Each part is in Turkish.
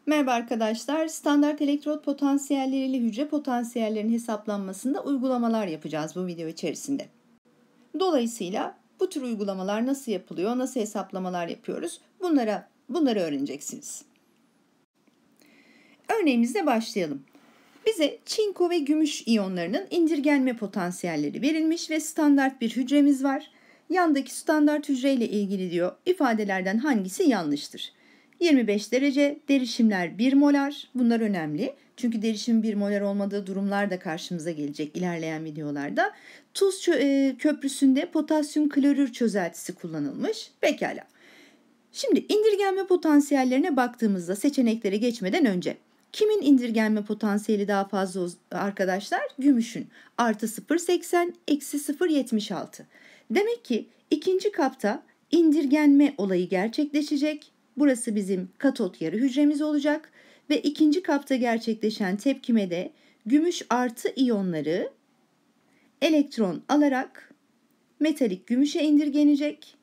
Merhaba arkadaşlar. Standart elektrot potansiyelleriyle hücre potansiyellerinin hesaplanmasında uygulamalar yapacağız bu video içerisinde. Dolayısıyla bu tür uygulamalar nasıl yapılıyor, nasıl hesaplamalar yapıyoruz bunları öğreneceksiniz. Örneğimizle başlayalım. Bize çinko ve gümüş iyonlarının indirgenme potansiyelleri verilmiş ve standart bir hücremiz var. Yandaki standart hücreyle ilgili diyor, ifadelerden hangisi yanlıştır? 25 derece, derişimler 1 molar. Bunlar önemli. Çünkü derişimin 1 molar olmadığı durumlar da karşımıza gelecek ilerleyen videolarda. Tuz köprüsünde potasyum klorür çözeltisi kullanılmış. Pekala. Şimdi indirgenme potansiyellerine baktığımızda seçeneklere geçmeden önce kimin indirgenme potansiyeli daha fazla arkadaşlar? Gümüşün. Artı 0,80, eksi 0,76. Demek ki ikinci kapta indirgenme olayı gerçekleşecek. Burası bizim katot yarı hücremiz olacak. Ve ikinci kapta gerçekleşen tepkimede gümüş artı iyonları elektron alarak metalik gümüşe indirgenecek.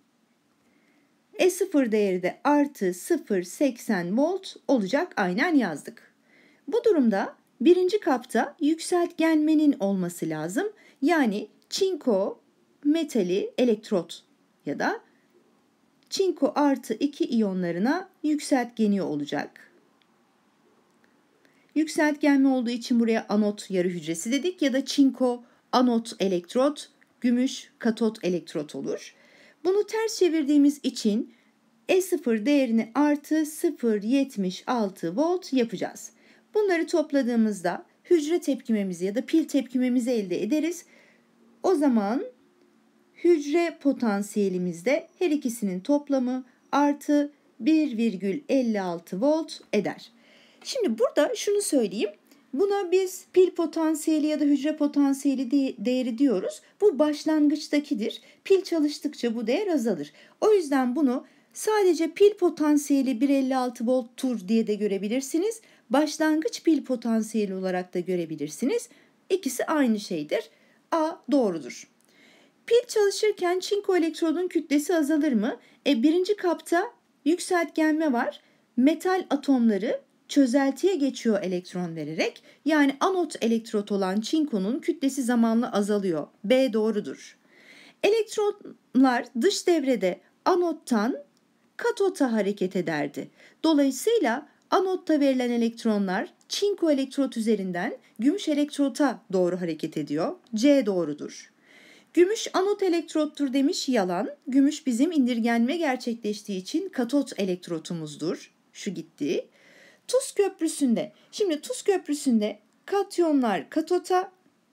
E0 değeri de artı 0,80 volt olacak, aynen yazdık. Bu durumda birinci kapta yükseltgenmenin olması lazım. Yani çinko metali elektrot ya da çinko artı 2 iyonlarına yükseltgeniyor olacak. Yükseltgenme olduğu için buraya anot yarı hücresi dedik ya da çinko anot elektrot, gümüş katot elektrot olur. Bunu ters çevirdiğimiz için E0 değerini artı 0,76 volt yapacağız. Bunları topladığımızda hücre tepkimemizi ya da pil tepkimemizi elde ederiz. O zaman hücre potansiyelimizde her ikisinin toplamı artı 1,56 volt eder. Şimdi burada şunu söyleyeyim. Buna biz pil potansiyeli ya da hücre potansiyeli değeri diyoruz. Bu başlangıçtakidir. Pil çalıştıkça bu değer azalır. O yüzden bunu sadece pil potansiyeli 1,56 volttur diye de görebilirsiniz. Başlangıç pil potansiyeli olarak da görebilirsiniz. İkisi aynı şeydir. A doğrudur. Pil çalışırken çinko elektrodun kütlesi azalır mı? Birinci kapta yükseltgenme var. Metal atomları çözeltiye geçiyor elektron vererek. Yani anot elektrot olan çinkonun kütlesi zamanla azalıyor. B doğrudur. Elektronlar dış devrede anottan katota hareket ederdi. Dolayısıyla anotta verilen elektronlar çinko elektrot üzerinden gümüş elektrota doğru hareket ediyor. C doğrudur. Gümüş anot elektrottur demiş, yalan. Gümüş bizim indirgenme gerçekleştiği için katot elektrotumuzdur. Şu gitti. Tuz köprüsünde. Şimdi tuz köprüsünde katyonlar katota,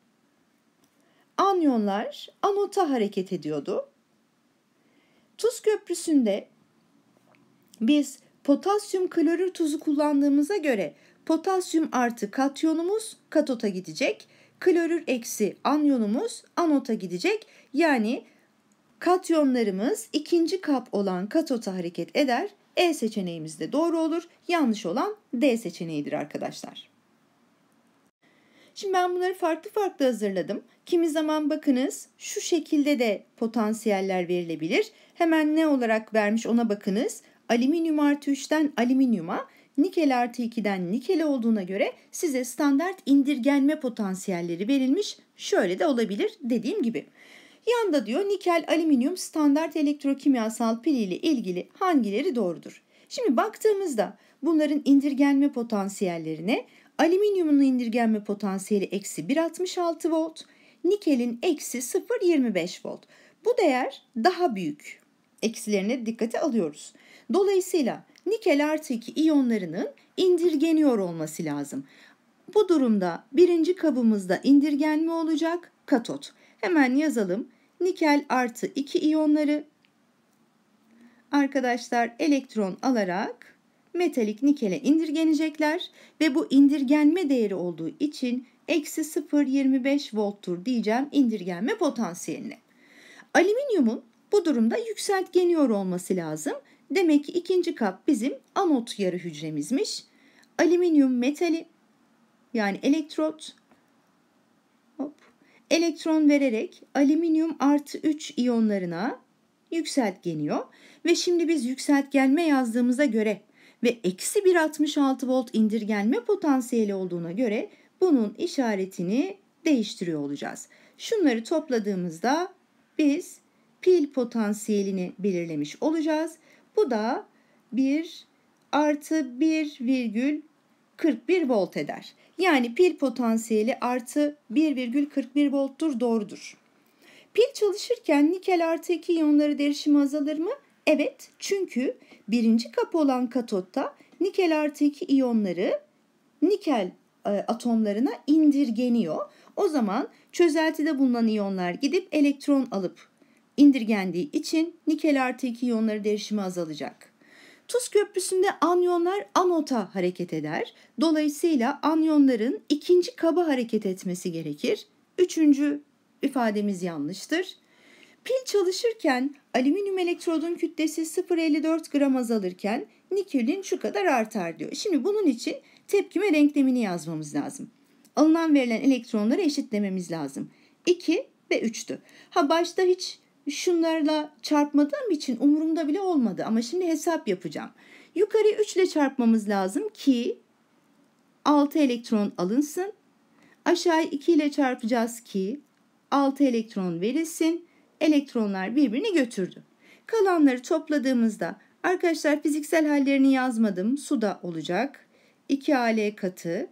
anyonlar anota hareket ediyordu. Tuz köprüsünde biz potasyum klorür tuzu kullandığımıza göre potasyum artı katyonumuz katota gidecek. Klorür eksi anyonumuz anota gidecek. Yani katyonlarımız ikinci kap olan katota hareket eder. E seçeneğimiz de doğru olur. Yanlış olan D seçeneğidir arkadaşlar. Şimdi ben bunları farklı farklı hazırladım. Kimi zaman bakınız şu şekilde de potansiyeller verilebilir. Hemen ne olarak vermiş ona bakınız. Alüminyum artı 3'ten alüminyuma, nikel artı 2'den nikele olduğuna göre size standart indirgenme potansiyelleri verilmiş. Şöyle de olabilir dediğim gibi. Yanda diyor nikel alüminyum standart elektrokimyasal pili ile ilgili hangileri doğrudur? Şimdi baktığımızda bunların indirgenme potansiyellerine alüminyumun indirgenme potansiyeli eksi 1,66 volt, nikelin eksi 0,25 volt. Bu değer daha büyük. Eksilerine dikkate alıyoruz. Dolayısıyla nikel artı 2 iyonlarının indirgeniyor olması lazım. Bu durumda birinci kabımızda indirgenme olacak, katot. Hemen yazalım. Nikel artı 2 iyonları arkadaşlar elektron alarak metalik nikele indirgenecekler ve bu indirgenme değeri olduğu için eksi 0,25 volttur diyeceğim indirgenme potansiyeline. Alüminyumun bu durumda yükseltgeniyor olması lazım. Demek ki ikinci kap bizim anot yarı hücremizmiş. Alüminyum metali yani elektrot elektron vererek alüminyum artı 3 iyonlarına yükseltgeniyor. Ve şimdi biz yükseltgenme yazdığımıza göre ve eksi 1,66 volt indirgenme potansiyeli olduğuna göre bunun işaretini değiştiriyor olacağız. Şunları topladığımızda biz pil potansiyelini belirlemiş olacağız. Bu da 1 artı 1,41 volt eder. Yani pil potansiyeli artı 1,41 volttur, doğrudur. Pil çalışırken nikel artı 2 iyonları derişimi azalır mı? Evet, çünkü birinci kapı olan katotta nikel artı 2 iyonları nikel atomlarına indirgeniyor. O zaman çözeltide bulunan iyonlar gidip elektron alıp indirgendiği için nikel artı 2 iyonları derişimi azalacak. Tuz köprüsünde anyonlar anota hareket eder. Dolayısıyla anyonların ikinci kaba hareket etmesi gerekir. Üçüncü ifademiz yanlıştır. Pil çalışırken alüminyum elektrodun kütlesi 0,54 gram azalırken nikelin şu kadar artar diyor. Şimdi bunun için tepkime denklemini yazmamız lazım. Alınan verilen elektronları eşitlememiz lazım. 2 ve 3'tü. Başta hiç şunlarla çarpmadığım için umurumda bile olmadı ama şimdi hesap yapacağım. Yukarı 3 ile çarpmamız lazım ki 6 elektron alınsın. Aşağı 2 ile çarpacağız ki 6 elektron verilsin. Elektronlar birbirini götürdü. Kalanları topladığımızda arkadaşlar fiziksel hallerini yazmadım. Suda olacak. 2Al katı,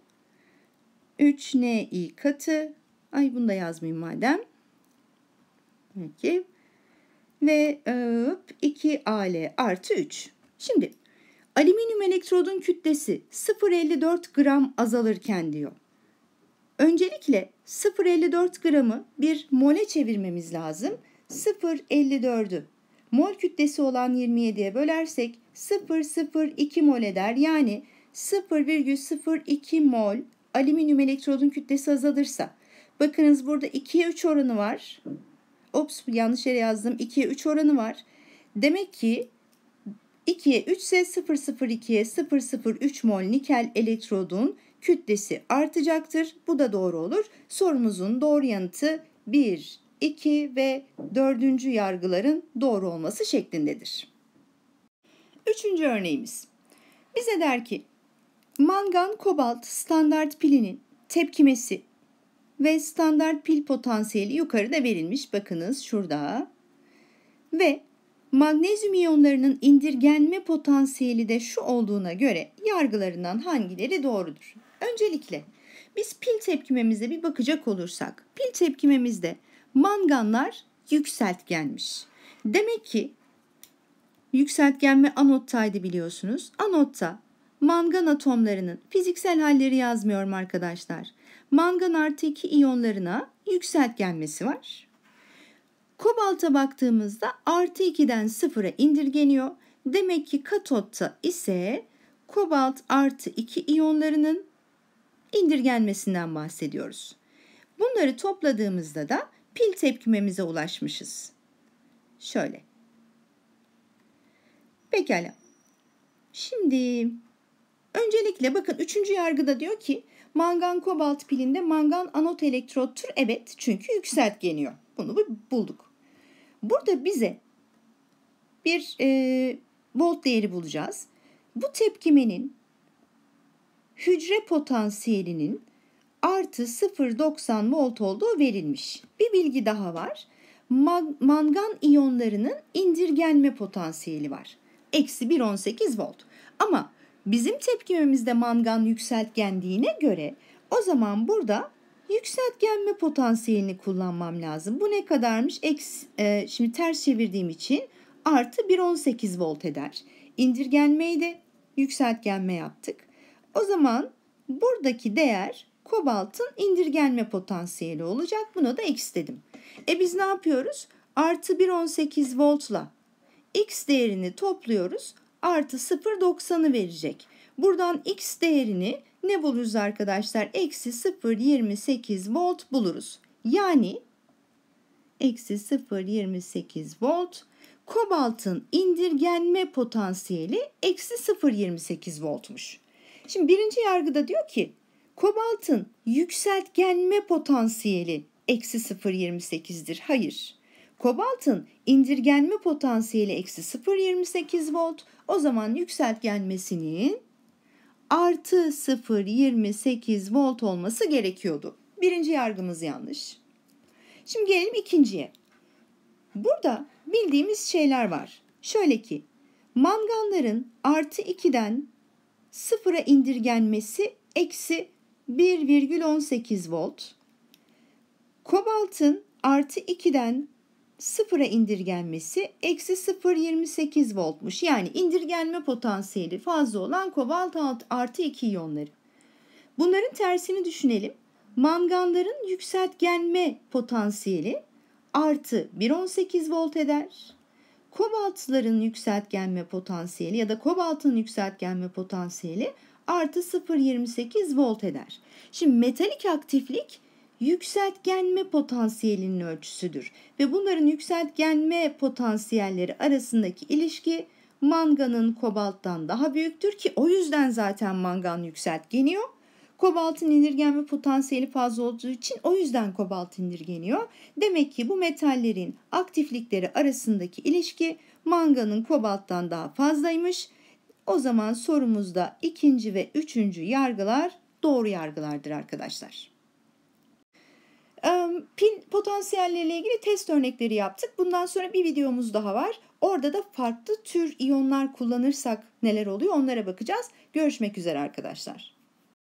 3Ni katı. Bunu da yazmayayım madem. Peki. Ve 2Al artı 3. Şimdi alüminyum elektrodun kütlesi 0,54 gram azalırken diyor. Öncelikle 0,54 gramı bir mole çevirmemiz lazım. 0,54'ü mol kütlesi olan 27'ye bölersek 0,02 mol eder. Yani 0,02 mol alüminyum elektrodun kütlesi azalırsa. Bakınız burada 2'ye 3 oranı var. Yanlış yere yazdım. 2'ye 3 oranı var. Demek ki 2'ye 3 ise 0,02'ye 0,03 mol nikel elektrodun kütlesi artacaktır. Bu da doğru olur. Sorumuzun doğru yanıtı 1, 2 ve 4. yargıların doğru olması şeklindedir. 3. örneğimiz. Bize der ki mangan kobalt standart pilinin tepkimesi ve standart pil potansiyeli yukarıda verilmiş. Bakınız şurada. Ve magnezyum iyonlarının indirgenme potansiyeli de şu olduğuna göre yargılarından hangileri doğrudur? Öncelikle biz pil tepkimemize bir bakacak olursak, pil tepkimemizde manganlar yükseltgenmiş. Demek ki yükseltgenme anottaydı biliyorsunuz. Anotta mangan atomlarının fiziksel halleri yazmıyorum arkadaşlar. Mangan artı 2 iyonlarına yükseltgenmesi var. Kobalta baktığımızda artı 2'den 0'a indirgeniyor. Demek ki katotta ise kobalt artı 2 iyonlarının indirgenmesinden bahsediyoruz. Bunları topladığımızda da pil tepkimemize ulaşmışız. Şöyle. Pekala. Şimdi öncelikle bakın 3. yargıda diyor ki mangan kobalt pilinde mangan anot elektrottur. Evet, çünkü yükseltgeniyor. Bunu bulduk. Burada bize bir volt değeri bulacağız. Bu tepkimenin hücre potansiyelinin artı 0,90 volt olduğu verilmiş. Bir bilgi daha var. Mangan iyonlarının indirgenme potansiyeli var. Eksi 1,18 volt. Ama bizim tepkimemizde mangan yükseltgendiğine göre o zaman burada yükseltgenme potansiyelini kullanmam lazım. Bu ne kadarmış? Şimdi ters çevirdiğim için artı 1,18 volt eder. İndirgenmeyi yükseltgenme yaptık. O zaman buradaki değer kobaltın indirgenme potansiyeli olacak. Buna da x dedim. Biz ne yapıyoruz? Artı 1,18 voltla x değerini topluyoruz. Artı 0,90'ı verecek. Buradan x değerini ne buluruz arkadaşlar? Eksi 0,28 volt buluruz. Yani eksi 0,28 volt. Kobaltın indirgenme potansiyeli eksi 0,28 voltmuş. Şimdi birinci yargıda diyor ki kobaltın yükseltgenme potansiyeli eksi 0,28'dir. Hayır. Kobaltın indirgenme potansiyeli eksi 0,28 volt. O zaman yükseltgenmesinin artı 0,28 volt olması gerekiyordu. Birinci yargımız yanlış. Şimdi gelelim ikinciye. Burada bildiğimiz şeyler var. Şöyle ki, manganların artı 2'den 0'a indirgenmesi eksi 1,18 volt. Kobaltın artı 2'den 0'a indirgenmesi eksi 0,28 voltmuş. Yani indirgenme potansiyeli fazla olan kobalt artı 2 iyonları. Bunların tersini düşünelim. Manganların yükseltgenme potansiyeli artı 1,18 volt eder. Kobaltların yükseltgenme potansiyeli ya da kobaltın yükseltgenme potansiyeli artı 0,28 volt eder. Şimdi metalik aktiflik yükseltgenme potansiyelinin ölçüsüdür. Ve bunların yükseltgenme potansiyelleri arasındaki ilişki manganın kobalttan daha büyüktür ki o yüzden zaten mangan yükseltgeniyor. Kobaltın indirgenme potansiyeli fazla olduğu için o yüzden kobalt indirgeniyor. Demek ki bu metallerin aktiflikleri arasındaki ilişki manganın kobalttan daha fazlaymış. O zaman sorumuzda ikinci ve üçüncü yargılar doğru yargılardır arkadaşlar. Pil potansiyelleriyle ilgili test örnekleri yaptık. Bundan sonra bir videomuz daha var. Orada da farklı tür iyonlar kullanırsak neler oluyor onlara bakacağız. Görüşmek üzere arkadaşlar.